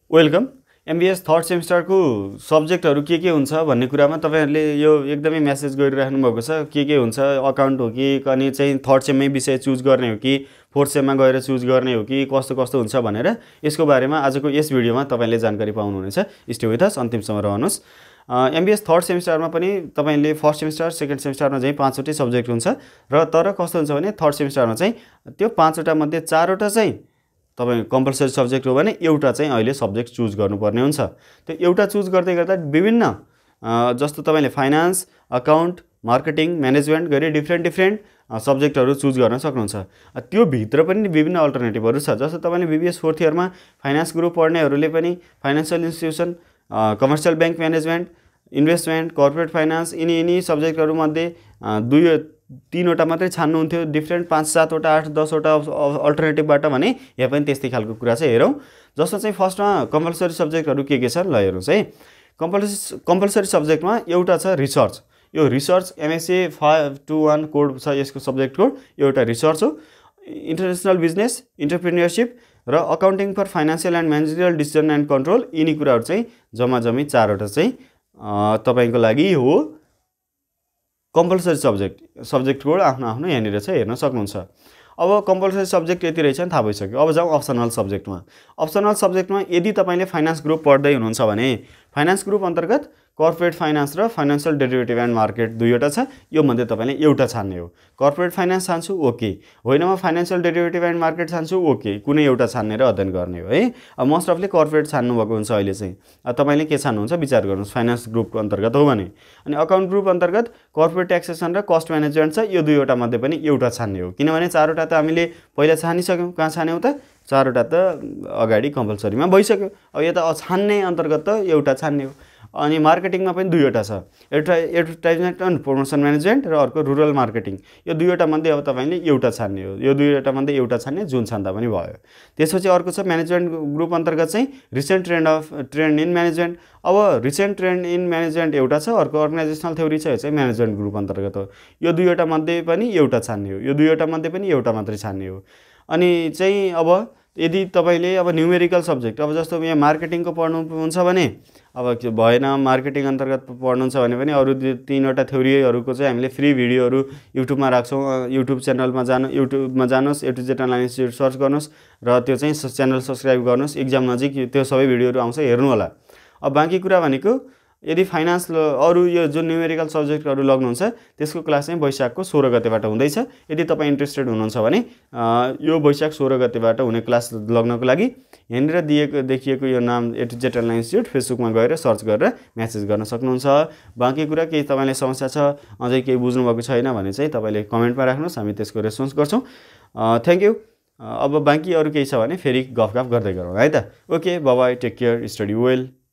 Welcome. MBS third सेमिस्टरको सब्जेक्टहरू के हुन्छ भन्ने कुरामा तपाईहरुले यो एकदमै मेसेज गरिराख्नु भएको छ। के हुन्छ, अकाउन्ट हो कि अनि चाहिँ थर्ड सेममै विषय चुज गर्ने हो कि फोर्थ सेममा गएर चुज गर्ने हो कि कस्तो कस्तो हुन्छ भनेर यसको बारेमा आजको यस भिडियोमा तपाईले जानकारी पाउनुहुनेछ। स्टे विथ अस, अन्तिमसम्म रहनुहोस्। एमबीएस थर्ड सेमिस्टरमा पनि तपाईले फर्स्ट सेमिस्टर सेकेन्ड सेमिस्टरमा चाहिँ 5 वटै सब्जेक्ट हुन्छ र तर कस्तो हुन्छ भने थर्ड सेमिस्टरमा चाहिँ त्यो 5 वटा मध्ये 4 वटा चाहिँ तपाईं कम्पलसरी सब्जेक्ट हो भने एउटा चाहिँ अहिले सब्जेक्ट चुज गर्नुपर्ने हुन्छ। त्यो एउटा चुज गर्दै गर्दा विभिन्न जस्तो तपाईले फाइनान्स, अकाउन्ट, मार्केटिङ, म्यानेजमेन्ट गरी डिफ्रेन्ट सब्जेक्टहरू चुज गर्न सक्नुहुन्छ। त्यो भित्र पनि विभिन्न अल्टरनेटिभहरू छ। जस्तो तपाईले बीबीएस फोर्थ इयरमा फाइनान्स ग्रुप पढ्नेहरूले पनि financial institution, commercial bank management, investment, corporate finance यिनी सब्जेक्टहरू मध्ये 2-3 वटा मात्रै छान्नुहुन्थ्यो। डिफ्रेन्ट 5-7 वटा 8-10 वटा अल्टरनेटिभबाट भने यहाँ पनि त्यस्तै खालको कुरा छ। हेरौँ, जस्तो चाहिँ फर्स्टमा कम्पलसरी सब्जेक्टहरू के छ ल हेरौँ है। कम्पलसरी सब्जेक्टमा एउटा छ रिसर्च। यो रिसर्च एमएससी 521 कोड छ यसको सब्जेक्ट कोड। यो एउटा रिसर्च हो। इन्टरनेसनल बिजनेस, इन्टरप्रेन्योरशिप र accounting for financial and managerial decision and control यिनी कुराहरू चाहिँ जम्मा 4 वटा चाहिँ तपाईको लागि हो कम्पलसरी सब्जेक्ट कोड आफ्नो यहाँनिर चाहिँ हेर्न सक्नुहुन्छ। अब कम्पलसरी सब्जेक्ट यति रहेछ नि थाहा भइसक्यो। अब जाउँ अप्सनल सब्जेक्टमा। अप्सनल सब्जेक्टमा यदि तपाईले फाइनान्स ग्रुप पढ्दै हुनुहुन्छ भने फाइनान्स ग्रुप अन्तर्गत कर्पोरेट फाइनान्स र फाइनान्शियल डेरिभेटिभ एन्ड मार्केट दुईवटा छ। यो मध्ये तपाईले एउटा छान्ने हो। कर्पोरेट फाइनान्स छान्छु ओके, होइन म फाइनान्शियल डेरिभेटिभ एन्ड मार्केट छान्छु ओके, कुनै एउटा छान्ने र अध्ययन गर्ने हो है। अब मोस्ट अफले कर्पोरेट छान्नु भएको हुन्छ अहिले चाहिँ। तपाईले के छान्नुहुन्छ विचार गर्नुहोस्। फाइनान्स ग्रुपको अन्तर्गत हो भने। अनि अकाउन्ट ग्रुप अन्तर्गत कर्पोरेट ट्याक्सेसन र कस्ट म्यानेजमेन्ट छ। यो दुईवटा मध्ये पनि एउटा छान्ने हो, किनभने 4 वटा त हामीले पहिला छानिसक्यौँ। कहाँ छान्यौँ त? 4 वटा त अगाडि कम्पलसरीमा भइसक्यो। अब यता छान्ने अन्तर्गत त एउटा छान्ने हो। अनि मार्केटिङमा पनि दुईवटा छ, एडभर्टाइजमेन्ट एन्ड प्रमोसन म्यानेजमेन्ट र अर्को रुरल मार्केटिङ। यो दुईवटा मध्ये अब तपाईले एउटा छान्ने हो। यो दुईवटा मध्ये एउटा छान्ने, जुन छान्दा पनि भयो। त्यसपछि अर्को छ म्यानेजमेन्ट ग्रुप अन्तर्गत चाहिँ रिसेन्ट ट्रेन्ड इन म्यानेजमेन्ट। अब रिसेन्ट ट्रेन्ड इन म्यानेजमेन्ट एउटा छ, अर्को अर्गनाइजेसनल थ्योरी छ। यो चाहिँ म्यानेजमेन्ट ग्रुप अन्तर्गत हो। यो दुईवटा मध्ये पनि एउटा छान्ने हो। यो दुईवटा मध्ये पनि एउटा मात्रै छान्ने हो। अनि चाहिँ अब यदि तपाईले अब न्युमेरिकल सब्जेक्ट, अब जस्तो यहाँ मार्केटिङको पढ्नुहुन्छ भने अब भएन, मार्केटिङ अन्तर्गत पढ्नुहुन्छ भने पनि अरु 3 वटा थ्योरीहरूको चाहिँ हामीले फ्री भिडियोहरू युट्युबमा राख्छौँ। युट्युब च्यानलमा जानुहोस्, A to Z online institute search गर्नुहोस् र त्यो चाहिँ च्यानल सब्स्क्राइब गर्नुहोस्। एक्जाम नजिक त्यो सबै भिडियोहरू आउँछ, हेर्नु होला। अब बाँकी कुरा भनेको यदि फाइनान्स अरु यो जुन न्युमेरिकल सब्जेक्टहरू लग्नुहुन्छ त्यसको क्लास चाहिँ वैशाखको 16 गतेबाट हुँदैछ। यदि तपाईं इन्ट्रेस्टेड हुनुहुन्छ भने यो वैशाख 16 गतेबाट हुने क्लास लग्नको लागि यहाँनिर देखिएको यो नाम A to Z online institute फेसबुकमा गएर सर्च गरेर मेसेज गर्न सक्नुहुन्छ। बाँकी कुरा केही तपाईलाई समस्या छ, अझै केही बुझ्नु भएको छैन भने चाहिँ तपाईले कमेन्टमा राख्नुहोस्, हामी त्यसको रेस्पोन्स गर्छौँ। Thank you. अब बाँकी अरु केही छ भने फेरि गफगाफ गर्दै गरौँ है त। Okay, bye bye, take care, study well.